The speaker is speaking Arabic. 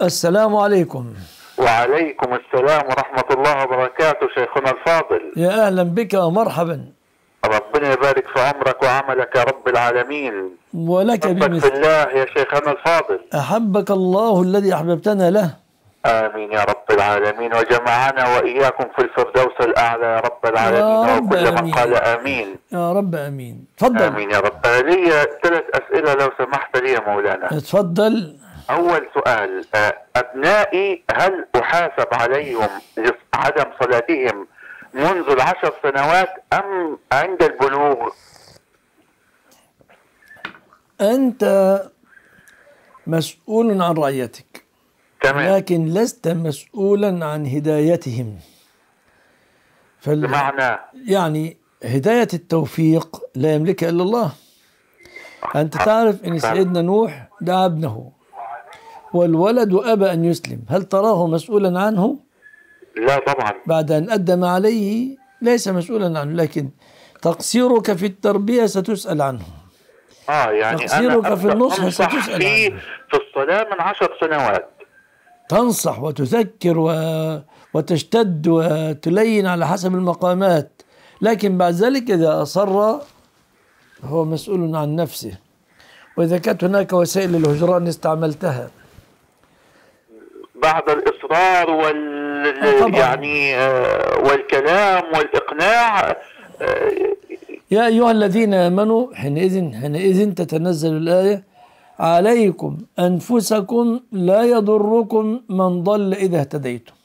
السلام عليكم. وعليكم السلام ورحمة الله وبركاته شيخنا الفاضل. يا أهلا بك ومرحبا. ربنا يبارك في عمرك وعملك يا رب العالمين. ولك حبك في الله يا شيخنا الفاضل. أحبك الله الذي أحببتنا له. آمين يا رب العالمين، وجمعنا وإياكم في الفردوس الأعلى يا رب العالمين، وكل من قال آمين يا رب آمين. تفضل. آمين يا رب. لي 3 أسئلة لو سمحت لي يا مولانا. تفضل. أول سؤال، أبنائي هل أحاسب عليهم عدم صلاتهم منذ 10 سنوات أم عند البلوغ؟ أنت مسؤول عن رعيتك، تمام، لكن لست مسؤولا عن هدايتهم. بمعنى يعني هداية التوفيق لا يملكها إلا الله. أنت تعرف أن سيدنا نوح دعا ابنه والولد أبى أن يسلم، هل تراه مسؤولا عنه؟ لا طبعا. بعد أن أدم عليه ليس مسؤولا عنه، لكن تقصيرك في التربية ستسأل عنه. يعني تقصيرك أنا في النصح ستسأل عنه. في الصلاة من 10 سنوات تنصح وتذكر وتشتد وتلين على حسب المقامات، لكن بعد ذلك إذا أصر هو مسؤول عن نفسه، وإذا كانت هناك وسائل للهجران استعملتها بعد الإصرار يعني والكلام والإقناع. يا أيها الذين آمنوا حينئذ تتنزل الآية: عليكم أنفسكم لا يضركم من ضل إذا اهتديتم.